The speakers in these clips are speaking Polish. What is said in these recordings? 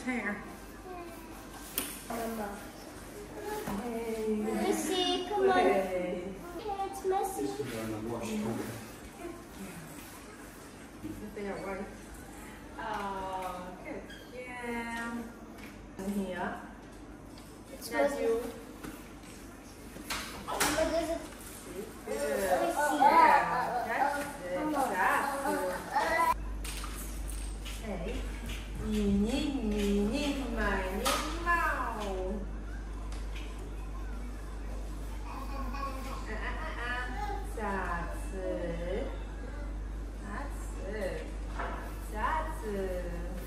hair. Hey. Missy, come on. Hey. Yeah, it's messy. Oh, good. Yeah. And here. It's That's messy. you. But there's a... Good. Oh, Yeah. That's it. That's it. Hey. Mini, mini, mouse. That's it. That's it. That's it.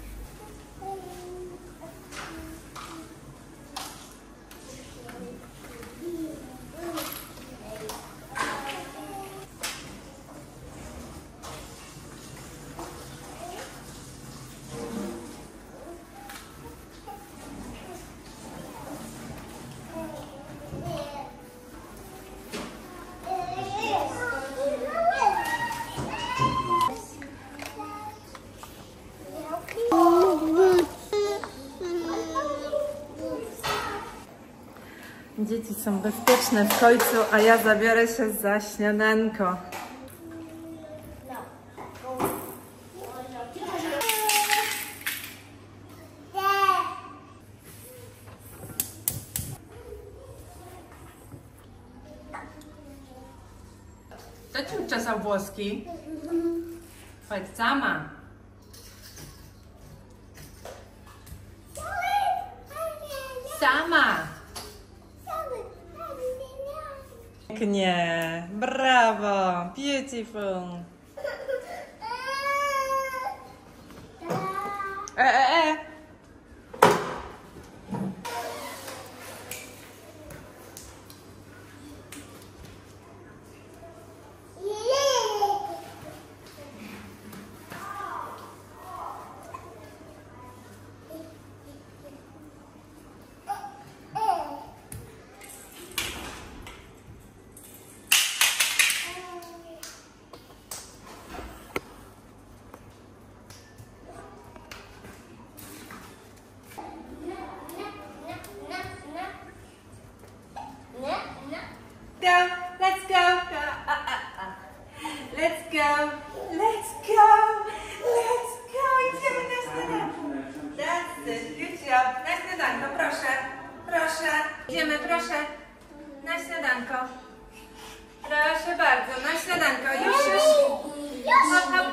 Dzieci są bezpieczne w końcu, a ja zabiorę się za śniadanko. Kto ci uczesał włoski? Chodź sama. Sama. Pięknie, brawo, beautiful. Let's go. Let's go. Let's go. Let's go. Idziemy na śniadanko. That's it. Good job. Na śniadanko, proszę. Proszę. Idziemy, proszę. Na śniadanko. Proszę bardzo, na śniadanko. Już. Hop, hop.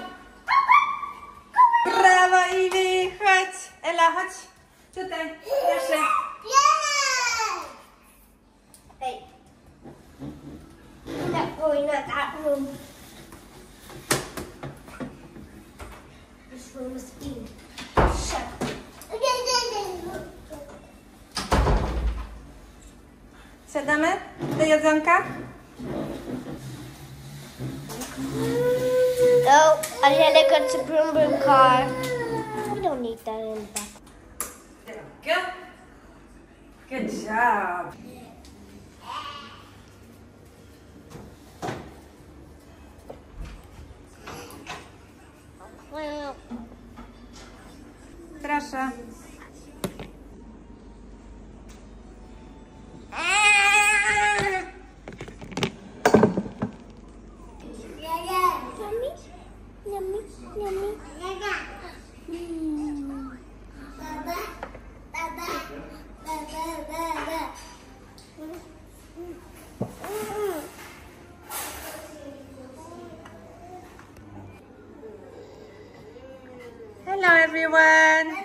Brawo, Iwi. Chodź. Ela, chodź. Tutaj. Proszę. Hey. We're not going in that room. This room is clean. Shut up. Siadamy do jedzonka? No, I had to go to Broom Broom car. We don't need that in the back. There we go. Good job. Proszę. Yummy, yummy, Hello everyone!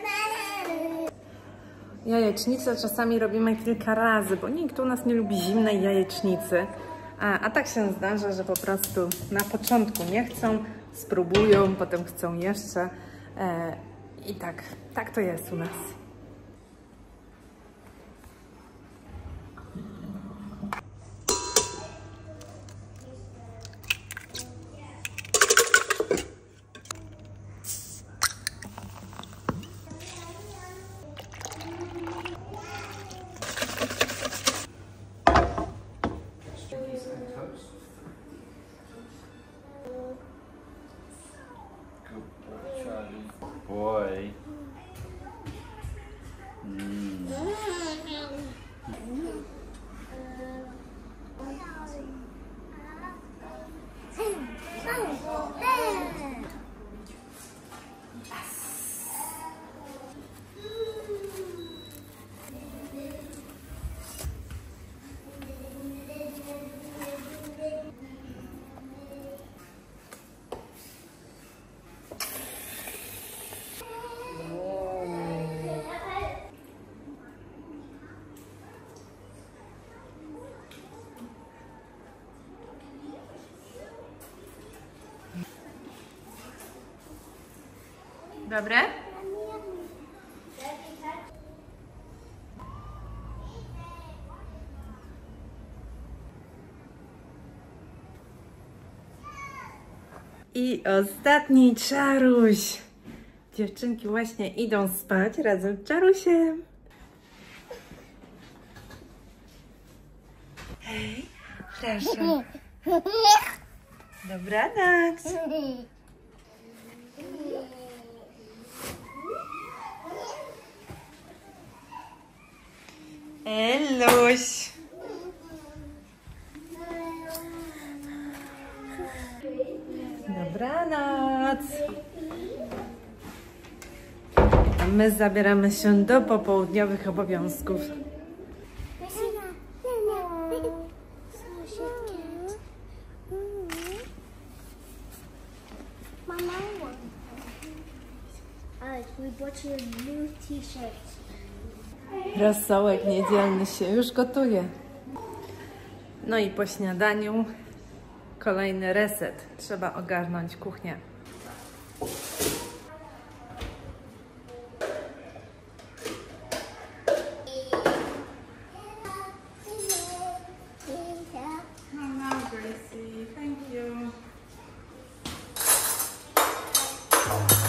Jajecznicę czasami robimy kilka razy, bo nikt u nas nie lubi zimnej jajecznicy. A tak się zdarza, że po prostu na początku nie chcą, spróbują, potem chcą jeszcze. I tak to jest u nas. Boy. Dobre? I ostatni Czaruś. Dziewczynki właśnie idą spać razem z Czarusiem. Hej, proszę. Dobranoc. Eluś. Dobranoc. A my zabieramy się do popołudniowych obowiązków. Mama, Alex, we bought you new t-shirts. Rosołek niedzielny się już gotuje. No i po śniadaniu kolejny reset. Trzeba ogarnąć kuchnię. No, Gracie, thank you.